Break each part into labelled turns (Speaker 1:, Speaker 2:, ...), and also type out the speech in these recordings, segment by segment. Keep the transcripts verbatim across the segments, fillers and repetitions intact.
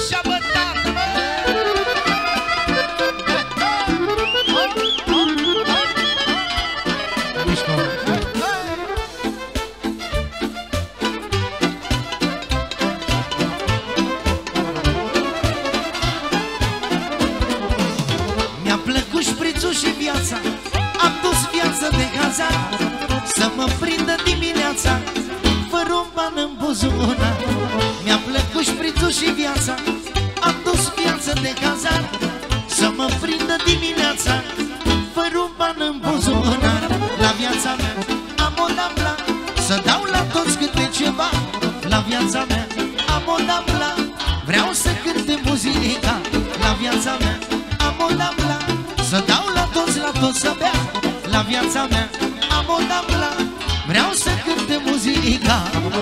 Speaker 1: Așa, bă, tată, bă!
Speaker 2: Mi-a plăcut șprițul și viața, am dus viață de hazard, să mă prindă dimineața fără un ban în buzunar. Mi-a plăcut șprițul și viața, am dus viață de hazard, să mă prindă dimineața fără un ban în buzunar. La viața mea am o dabla, să dau la toți câte ceva. La viața mea am o dabla, vreau să cânte muzica. La viața mea am o dabla, să dau la toți, la toți să bea. La viața mea am o dabla, vreau să cânte muzica.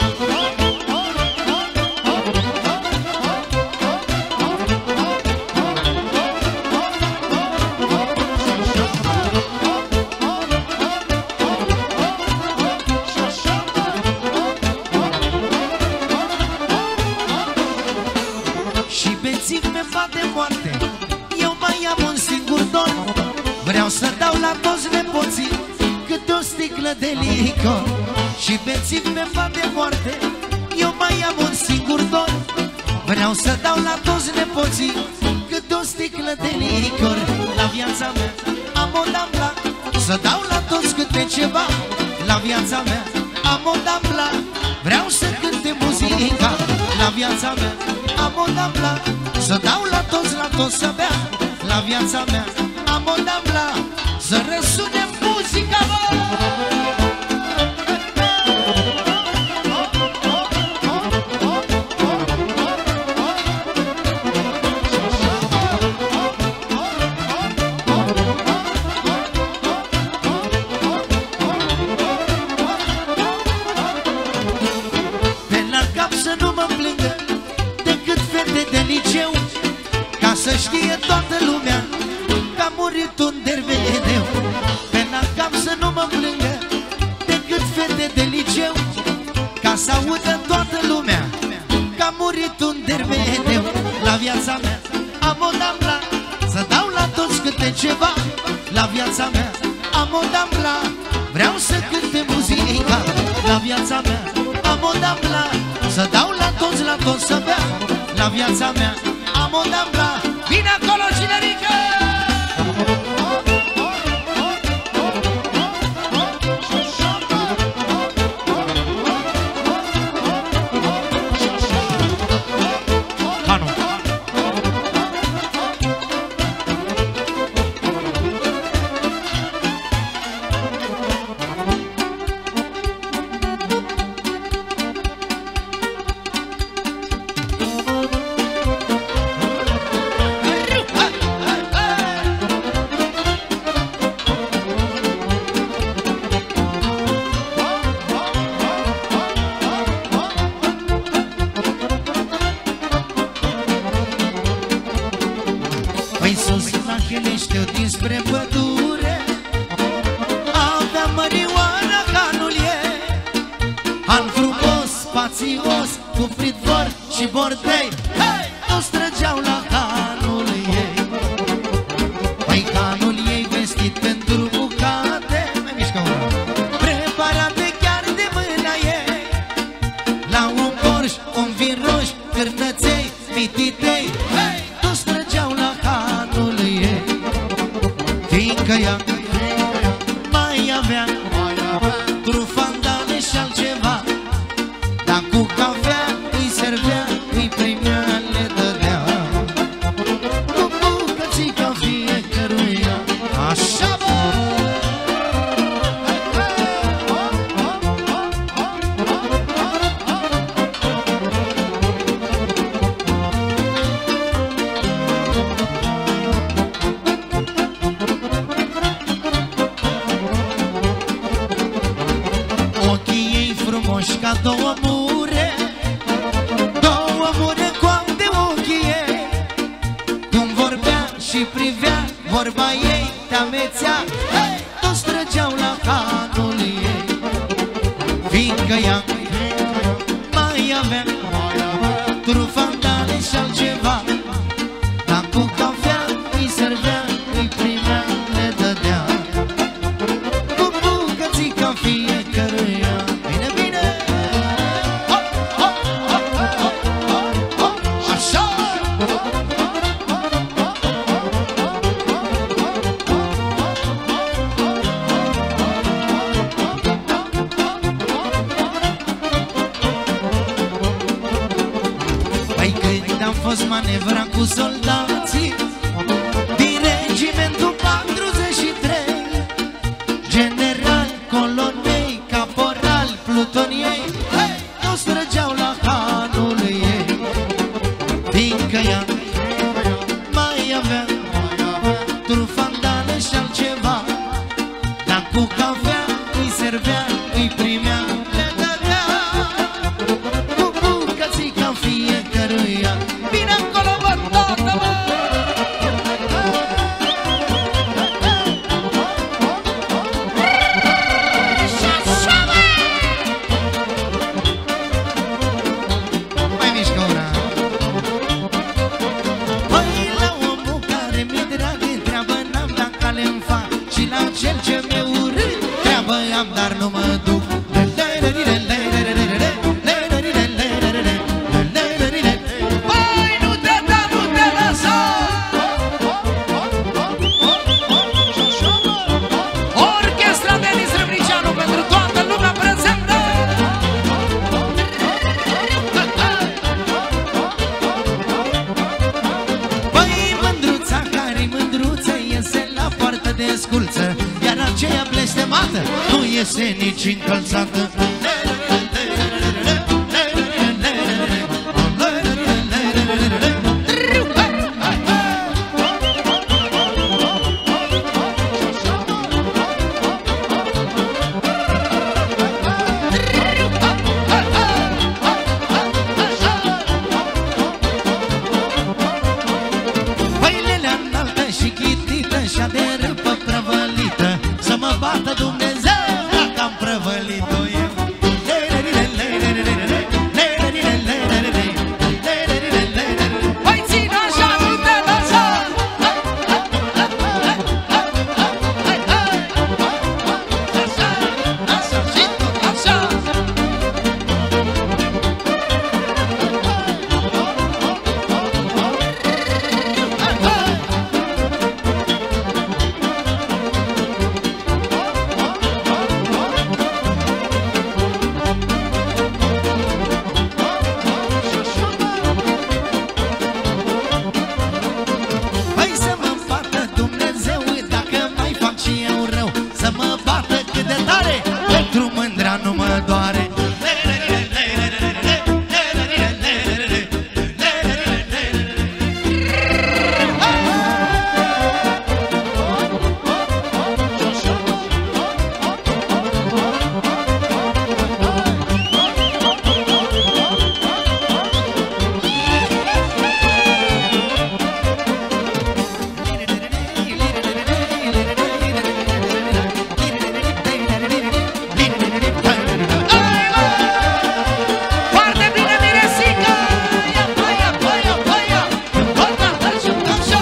Speaker 2: Și bețiv pe pat de moarte, eu mai am un singur dor, vreau să dau la toți nepoții câte o sticlă de licor. Și bețiv pe pat de moarte, eu mai am un singur dor, vreau să dau la toți nepoții câte o sticlă de licor. La viața mea am o dabla, să dau la toți câte ceva. La viața mea am o dabla, vreau să cânte muzica. La viața mea am o dabla, să dau la toți, la toți să bea. La viața mea am o dabla, să răsune muzica, bă! Pe la cap să nu mă plângă decât fete de liceu, ca să știe toată lumea că a murit un dervedeu. Pe la cap să nu mă plângă decât fete de liceu, ca să audă toată lumea că a murit un dervedeu. La viața mea am o dabla, să dau la toți câte ceva. La viața mea am o dabla, vreau să cânte muzica. La viața mea am o dabla, să dau la toți, la toți să bea. La viața mea am o dabla, vine acolo cinerică! Păi sus la Cheleșteu dinspre pădure avea mărioara canul ei, an frumos, spațios, cu pridvor și bordei. Hei! Toți trăgeau la canul ei. Păi canul ei vestit pentru bucate, mai mișcă una, preparate chiar de mâna ei. La un borș, un vin roș, cârnăței, mititei. Hei! Toți trăgeau la canul ei, fiindcă ea mai avea trufandale și altceva, dar cu cafea îi servea, îi primea, le dădea cu bucățica fiecăruia. Așa, bă! Ca două mure, două mure cu de ochii ei. Cum vorbea și privea, vorba ei te amețea. Hey! Toți trăgeau la canul ei, fiindcă ea mai avea trufandale și altceva, fost manevra cu soldații din regimentul patruzeci și trei, general, colonei, caporal, plutoniei, hey! Nu străgeau la hanul ei, fiindcă ea mai avea trufandale și altceva, dar cu cafea îi servea, îi primea, le dădea cu bucății ca fiecăruia. Bine acolo, bă, toată, bă! Și așa, bă! Mai mișcă una. Păi la omul care mi-e drag, treabă n-am, dar cale-mi fac, și la cel ce mi-e urât, treabă am, dar nu mă duc. Păi nu te da, nu te lăsa! Orchestra Denis Râmniceanu pentru toată lumea prezentă! Păi mândruța care-i mândruță iese la poartă de sculță, iar aceea blestemată nu iese nici încălțată. Păilelea înaltă și chitită și-a de râpă prăvălită, să mă bată Dumnezeu dacă am prăvălit-o eu. Păi ține așa, nu te lăsa! Așa, așa și tot așa! Păi să mă bată Dumnezeu dacă mai fac și eu rău, să mă bată cât de tare, pentru mândra nu mă doare. Foarte bine, Miresica! Ia, bă, ia, bă, ia, bă, ia! Bă, da, da, și așa!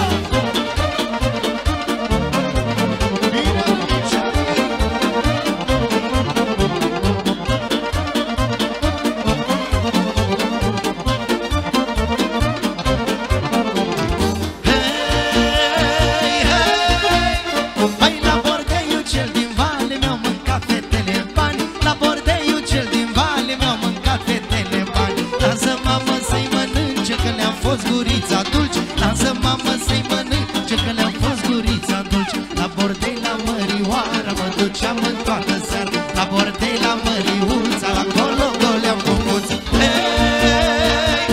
Speaker 2: Hei, hei! Păi la bordeiul cel din vale mi-au mâncat fetele bani, la bordeiul cel din vale mi-au mâncat fetele bani. Lasă mamă să-i mănânce că le-am fost gurița dulce, lasă mamă să-i mănânce că le-am fost gurița dulce. La bordei la Mărioara mă duceam în toată seara, la bordei la Măriuța, acolo goleam cu muță. Hei,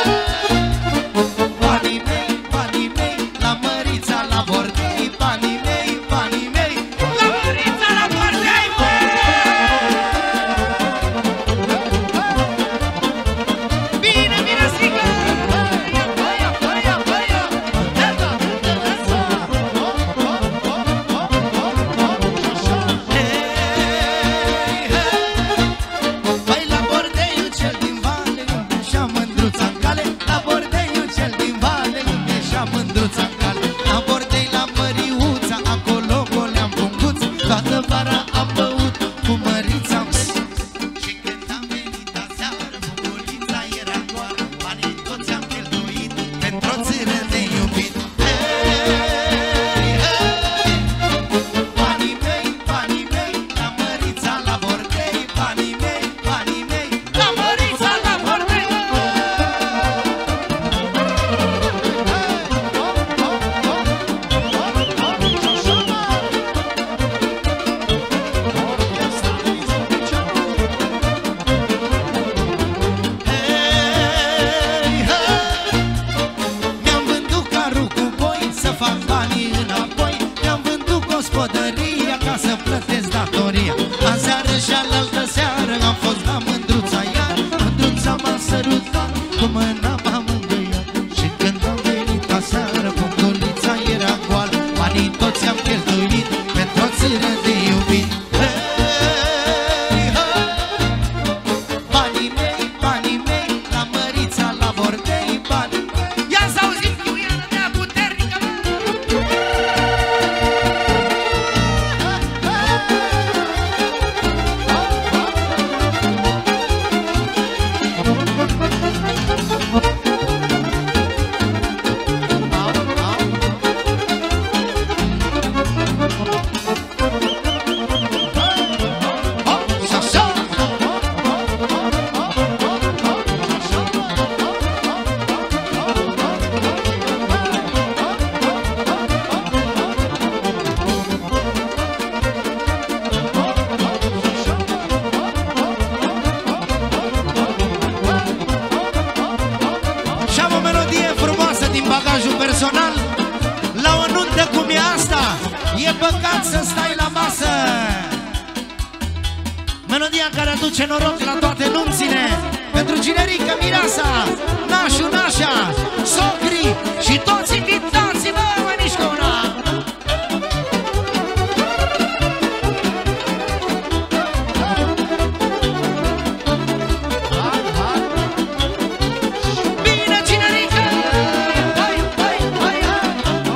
Speaker 2: banii mei, banii mei, la Mărița, la bordei, banii mei, banii mei, la Mărița, la bordei, băi! Bine, bine, strică! Ia, bă, ia, bă, ia, E păcat să stai la masă. Melodia care aduce noroc la toate nunțile. Pentru Ginerică, Mireasa, Nașu, Nașa, socrii și toți invitații, bă, mai mișcă una. Bine, Ginerică! Hai, hai, hai, hai!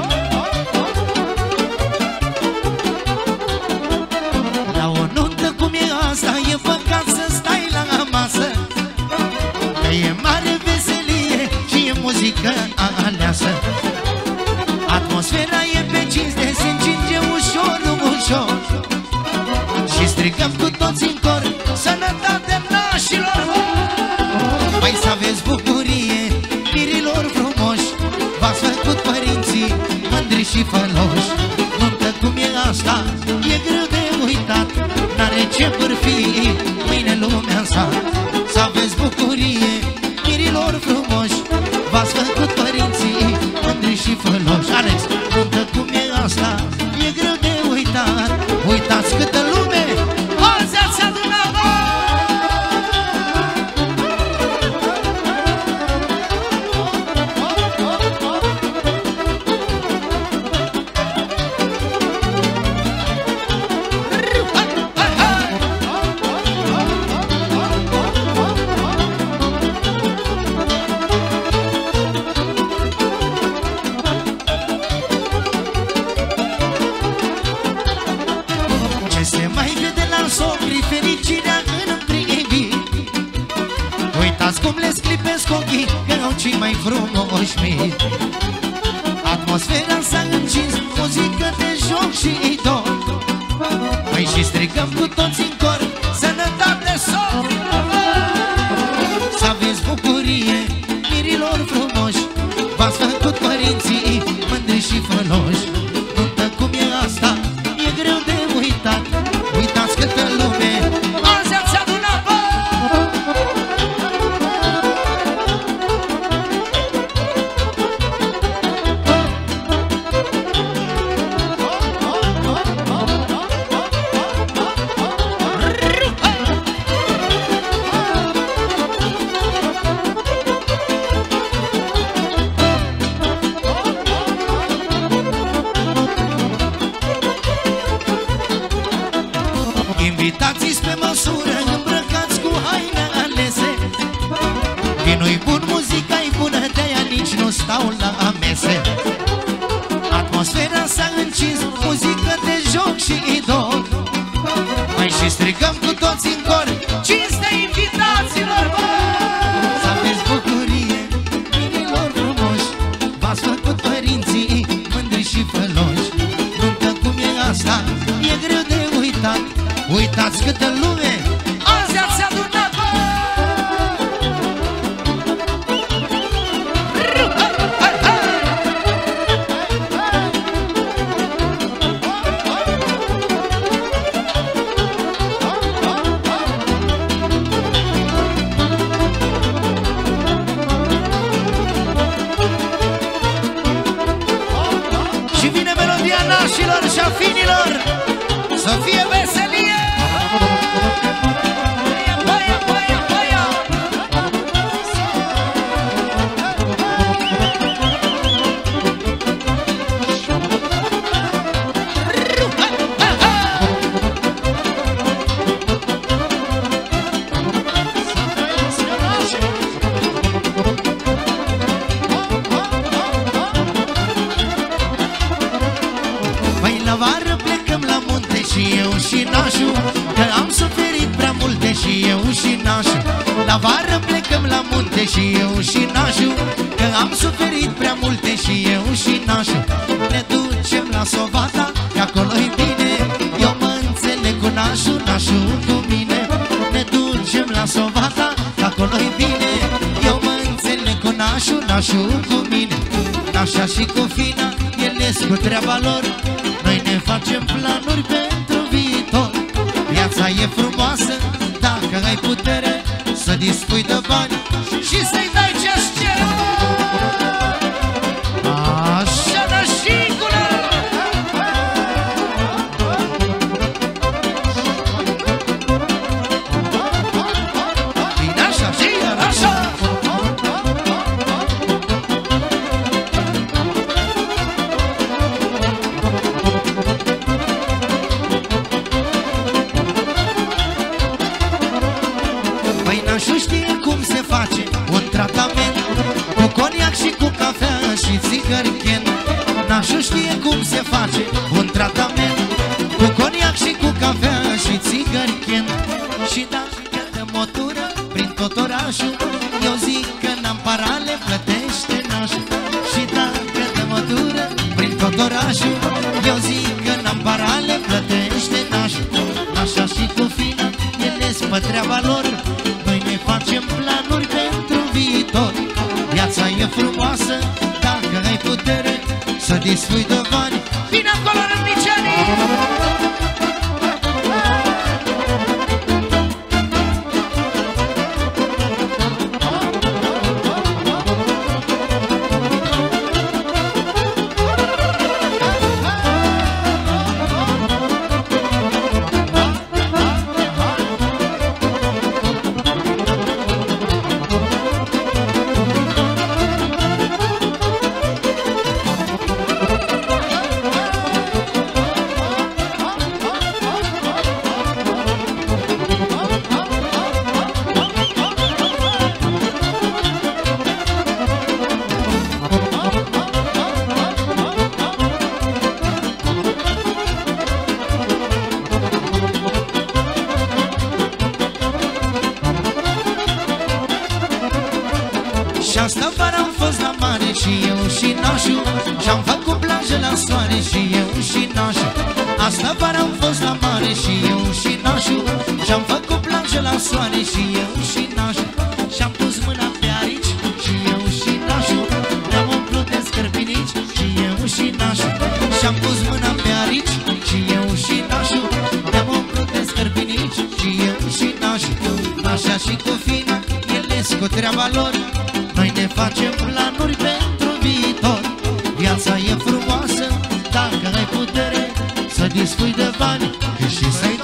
Speaker 2: La o nuntă cum e asta, e păcat să stai la masă. E mare veselie și e muzică aleasă. Atmosfera e pe cinste, se încinge ușor, ușor. Și strigăm cu toți în cor, sănătate nașilor. Mai să aveți bucurie, mirilor frumoși. V-ați făcut părinții mândri și făloși. Nuntă cum e asta, e greu de uitat. N-are ce bârfi mâine lumea în sat. Să aveți bucurie, mirilor frumoși. V-ați făcut părinții mândri și făloși. Alex, nuntă cum e asta, e greu de uitat. Uitați câtă lume azi ați adunat. Fericirea în privit. Uitați cum le sclipesc ochii, că au cei mai frumoși mii. Atmosfera s-a încins, muzică de joc și idol. Păi și strigăm cu toți în cor, sănătate socri. Să aveți bucurie, mirilor frumoși. V-ați făcut părinții mândri și făloși. Nuntă cum e asta, e greu de uitat. Uitați câtă lume azi ați adunat, bă! Invitați-ți pe măsură, îmbrăcați cu haine alese. Vinul-i bun, muzica-i bună, de-aia nici nu stau la mese. Atmosfera s-a încins, muzică de joc și idol. Mai și strigăm cu toți în cor, cinste invitaților, bă! Să aveți bucurie, mirilor frumoși. V-ați făcut părinții mândri și făloși. Nuntă cum e asta, e greu de uitat. Uitați câtă lume azi ați adunat, bă! Și vine melodia nașilor și a finilor. Să fie veselie! Și eu și nașul, că am suferit prea multe. Și eu și nașul, la vară plecăm la munte. Și eu și nașul, că am suferit prea multe. Și eu și nașul, ne ducem la Sovata, că acolo-i bine. Eu mă înțeleg cu nașul, nașul cu mine. Ne ducem la Sovata, că acolo-i bine. Eu mă înțeleg cu nașul, nașul cu mine. Nașa și cu fina, ele cu treaba lor. Noi ne facem planuri pentru viitor. Viața e frumoasă dacă ai putere să dispui de bani și să-i dai ce-și cere. Așa, nășicule! știe cum se face un tratament cu coniac și cu cafea și țigări Ken. Nașul știe cum se face un tratament cu coniac și cu cafea și țigări Ken. Și dacă dă motură prin tot orașul, eu zic că n-am parale, plătește nașul. Și dacă dă motură prin tot orașul, eu zic că n-am parale, plătește nașul. Așa și cu fina, ele-s pe treaba lor, noi ne facem planuri pentru viitor. Viața e frumoasă dacă ai putere să dispui de bani. Bine acolo, rândicianii! Și asta vară am fost la mare și eu și nașul, și-am făcut plajă la soare și eu și nașul. Asta vară am fost la mare și eu și nașul, și-am făcut plajă la soare și eu și nașul. Și-am pus mâna pe arici și eu și nașul, ne-am umplut de scărpinici și eu și nașul. Și-am pus mâna pe arici și eu și nașul, ne-am umplut de scărpinici și eu și nașul. Așa și cu fina, ele-s cu treaba lor, noi ne facem planuri pentru viitor. Viața e frumoasă dacă ai putere să dispui de bani și să-i